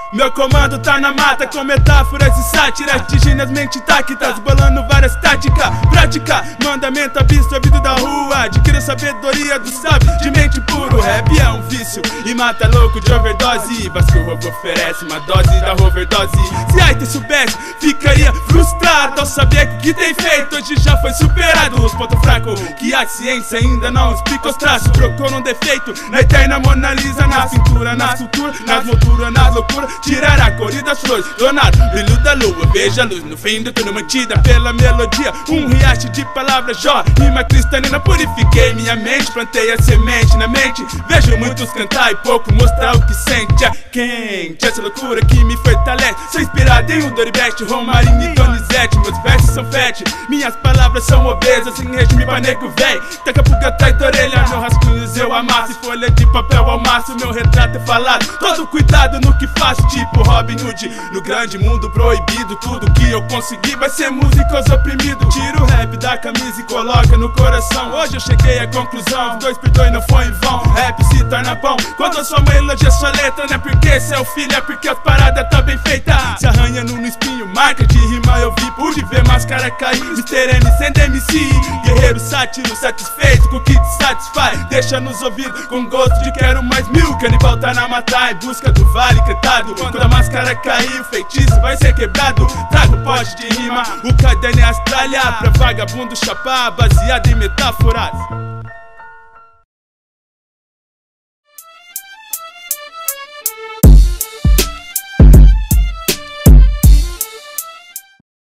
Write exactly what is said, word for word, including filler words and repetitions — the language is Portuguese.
Meu comando tá na mata com metáforas e sátiras, atingindo as mentes intactas, bolando várias táticas. Prática, mandamento absorvido da rua, adquira sabedoria do sábio de mente puro. Rap é um vício e mata louco de overdose, mas que o roubo oferece uma dose da overdose. Se Einstein soubesse, ficaria frustrado ao saber que o que tem feito hoje já foi superado. Os pontos fracos que a ciência ainda não explica os traços, trocou num defeito na eterna Mona Lisa, na cintura, na escultura, nas molduras, nas loucuras. Tirar a cor das flores, donar brilho da lua, veja a luz no fim do túnel, mantida pela melodia. Um riacho de palavras, jó, rima cristalina. Purifiquei minha mente, plantei a semente na mente. Vejo muitos cantar e pouco mostrar o que sente. É quente, essa loucura que me fortalece. Sou inspirado em um Doribest, Romarinho e Donizete. Meus versos são fete, minhas palavras são obesas, em regime pra nego véi. Taca pulga atrás da orelha, meu rascunhos eu amasso. E folha de papel ao maço, meu retrato é falado. Todo cuidado no que faço, tipo Robin Hood. No grande mundo proibido, tudo que eu consegui vai ser músicos oprimidos. Tira o rap da camisa e coloca no coração. Hoje eu cheguei à conclusão, os dois perdoem não foi em vão. Rap se torna bom quando a sua mãe elogia sua letra. Não é porque seu filho, é porque as paradas tá bem feitas. Se arranha no espinho, marca de rima eu vi. Pude ver máscara cair, mister M sendo M C. Guerreiro sátiro, satisfeito com o que te satisfaz. Deixa nos ouvidos com gosto de quero mais mil. Canibal tá na mata em busca do vale cretado. Quando a máscara cair, o feitiço vai ser quebrado. Trago pote de rima, o caderno é astralha pra vagabundo chapar, baseado em metáforas.